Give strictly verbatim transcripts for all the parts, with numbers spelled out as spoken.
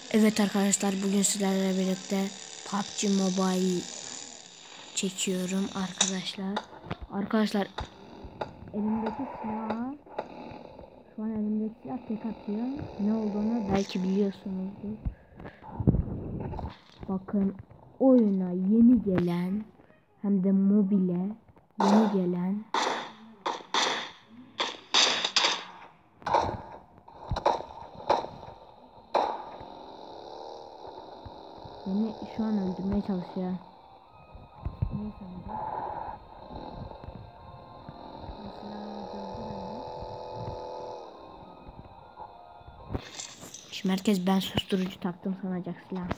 Evet arkadaşlar, bugün sizlerle birlikte P U B G Mobile çekiyorum arkadaşlar. Arkadaşlar elimdeki silah, şu an elimdeki silah tek atıyor. Ne olduğunu belki biliyorsunuzdur. Bakın, oyuna yeni gelen, hem de mobile yeni gelen beni şu an öldürmeye çalışıyor. Neyse abi. Şimdi herkes ben susturucu taktım sanacak silah.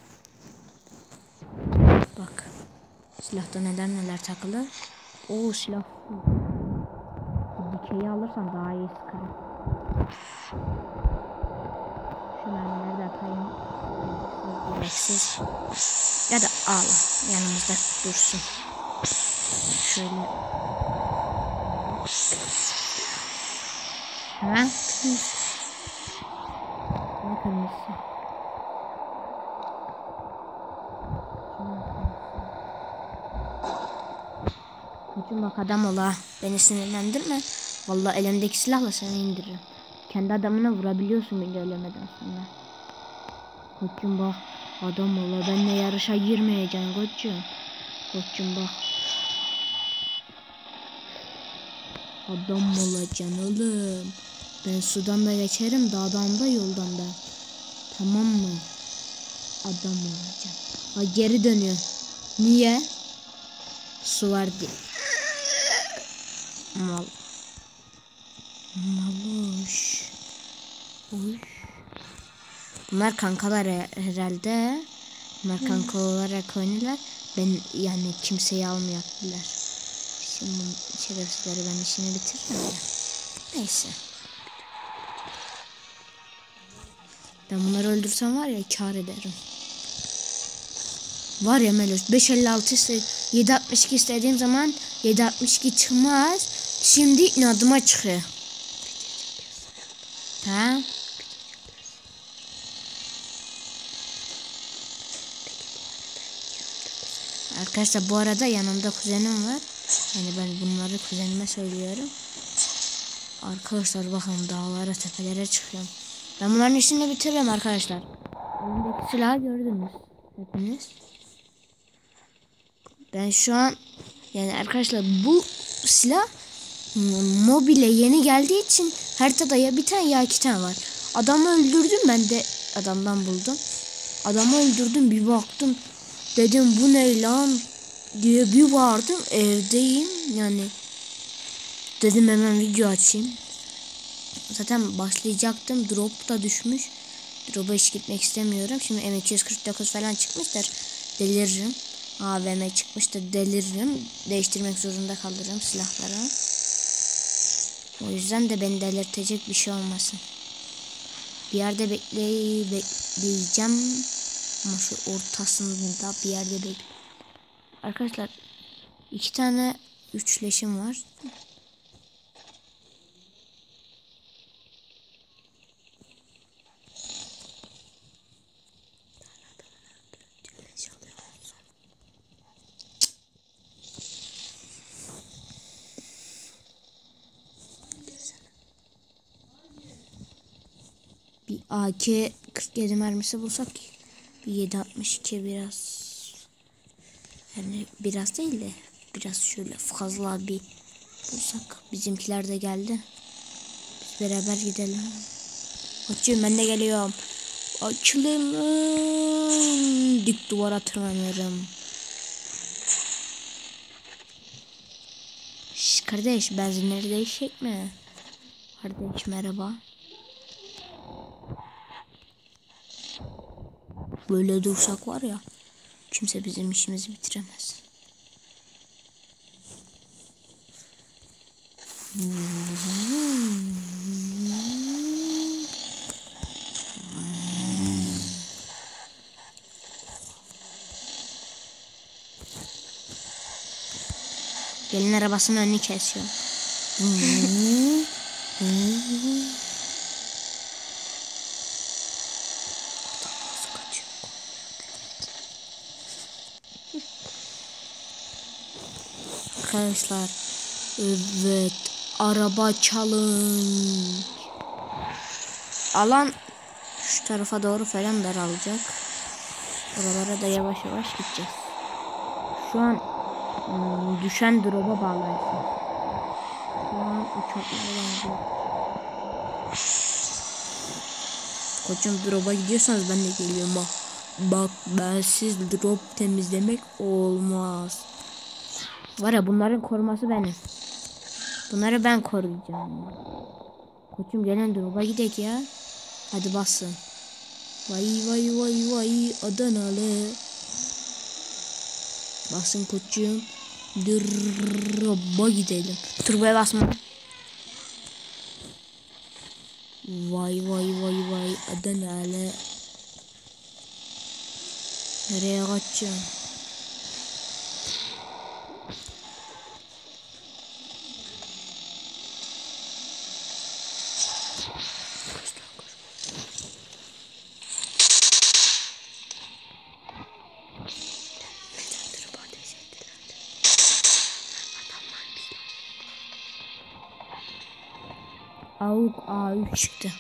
Bak. Silahta neler neler takılı. Oo, silah. Dikeyi alırsam daha iyi sıkarım. Şu mermileri de atayım. Gereksiz. Ya da al. Yanımızda dursun. Şöyle. Ha? Ne kırmızı? Koçum bak, adam ol ha. Beni sinirlendirme. Vallahi elimdeki silahla seni indiririm. Kendi adamına vurabiliyorsun beni ölemeden sonra. Koçum bak, adam ol. Benimle yarışa girmeyeceksin koçum. Koçum bak. Adam olacaksın oğlum. Ben sudan da geçerim, dağdan da yoldan da. Tamam mı? Adam olacaksın. Ha, geri dönüyor. Niye? Su var diye. Mal. Maluş. Uy. Bunlar kankalar herhalde. Bunlar kanka olarak oynuyorlar. Ben yani kimseyi almayabilirler. Şimdi bu şerefsizleri ben işini bitiririm ya. Neyse. Ben bunları öldürsem var ya, kar ederim. Var ya Melos, beş elli altı iste, yedi altmış iki istediğim zaman yedi altmış iki çıkmaz. Şimdi inadıma çıkıyor. Ha? Arkadaşlar bu arada yanımda kuzenim var. Yani ben bunları kuzenime söylüyorum. Arkadaşlar bakın, dağlara tepelere çıkıyorum. Ben bunların işini bitiririm arkadaşlar. Elimdeki silahı gördünüz hepiniz. Ben şu an yani arkadaşlar bu silah mobile yeni geldiği için haritada ya bir tane ya iki tane var. Adamı öldürdüm, ben de adamdan buldum. Adamı öldürdüm, bir baktım dedim bu ne lan diye bir vardım, evdeyim yani. Dedim hemen video açayım. Zaten başlayacaktım, drop da düşmüş. Drop'a hiç gitmek istemiyorum. Şimdi M iki yüz kırk dokuz falan çıkmıştır, deliririm. A V M çıkmıştır, deliririm. Değiştirmek zorunda kalırım silahları. O yüzden de beni delirtecek bir şey olmasın. Bir yerde bekley bekleyeceğim. Ama şu ortasında bir yerde bekle. Arkadaşlar iki tane üçleşim var. Bir A K kırk yedi mermisi bulsak, bir yedi altmış iki biraz, yani biraz değil de biraz şöyle fazla bir bulsak. Bizimkiler de geldi. Biz beraber gidelim. Açıyorum, ben de geliyorum. Açılın. Dik duvara tırmanıyorum. Şş, kardeş, benzinleri değişecek mi? Kardeş merhaba. Böyle dursak var ya, kimse bizim işimizi bitiremez. Gelin arabasının önünü kesiyor. arkadaşlar. Evet. Araba çalın. Alan şu tarafa doğru falan daralacak. Oralara da yavaş yavaş gideceğiz. Şu an ım, düşen drop'a bağlarsın. Şu an uçaklara benziyor. Koçum drop'a gidiyorsanız ben de geliyorum bak. Bak bensiz drop temizlemek olmaz. Var ya bunların koruması benim. Bunları ben koruyacağım. Koçum gelen drop'a gidek ya. Hadi basın. Vay vay vay vay Adanalı. Basın koçum. Drop'a gidelim. Turboya basma. Vay vay vay vay Adanalı. Nereye kaçacağım? Avuk A üç çıktı.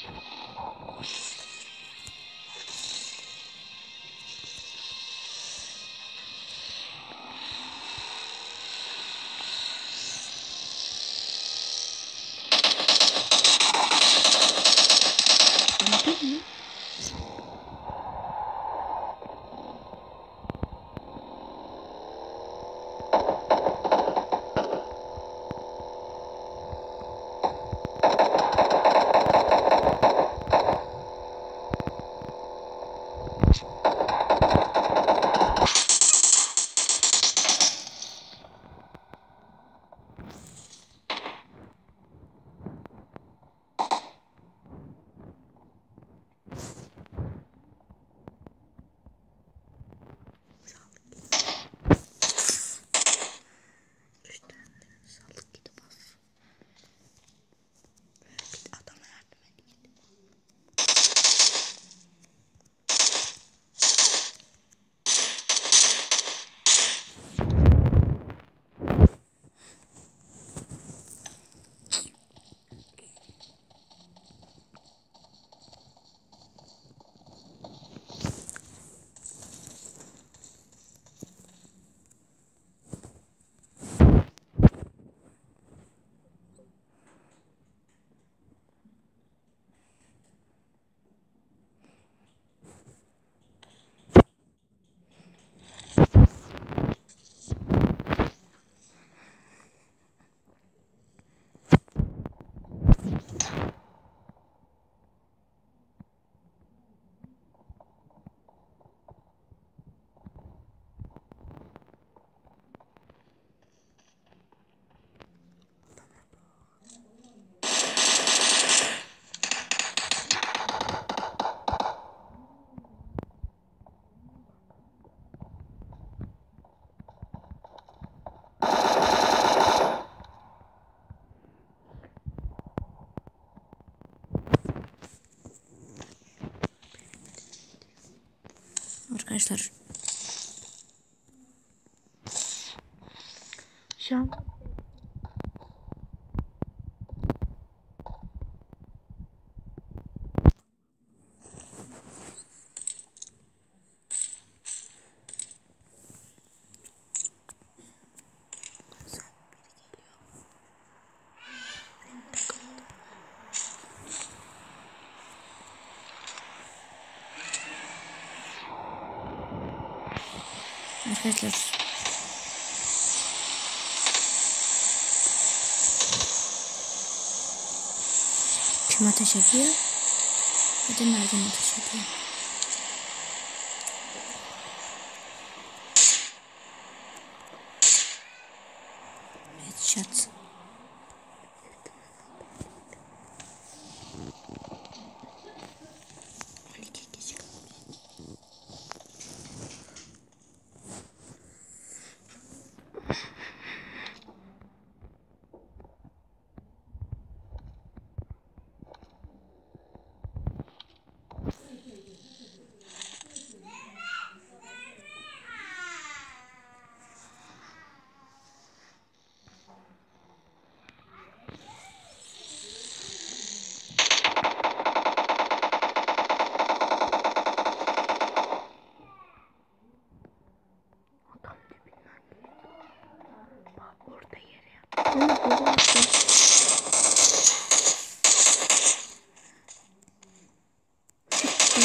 Arkadaşlar şu an arkadaşlar kim ateş ediyor? Ya da nereden ateş ediyor? Headshot.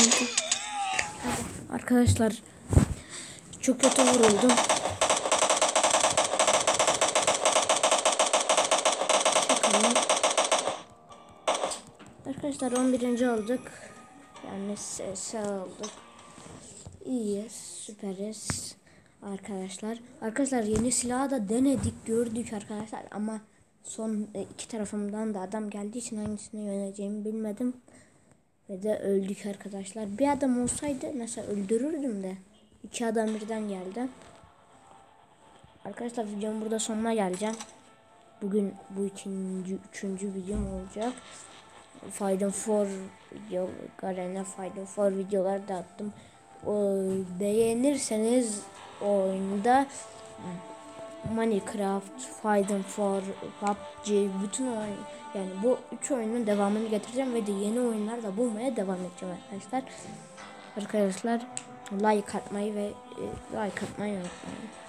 öldü. Arkadaşlar çok kötü vuruldum. Çıkalım. Arkadaşlar on birinci olduk. Yani sağ olduk. İyiyiz, süperiz. Arkadaşlar. Arkadaşlar yeni silahı da denedik, gördük arkadaşlar ama son iki tarafımdan da adam geldiği için hangisine yöneleceğimi bilmedim. Ve de öldük arkadaşlar. Bir adam olsaydı mesela öldürürdüm de. İki adam birden geldi. Arkadaşlar videomun burada sonuna geleceğim. Bugün bu ikinci, üçüncü videom olacak. Fighting for video, Garena Fighting for videolar da attım. O, beğenirseniz o oyunda Minecraft, Fighting for, P U B G, bütün oyun, yani bu üç oyunun devamını getireceğim ve de yeni oyunlar da bulmaya devam edeceğim arkadaşlar. Arkadaşlar like atmayı ve e, like atmayı unutmayın.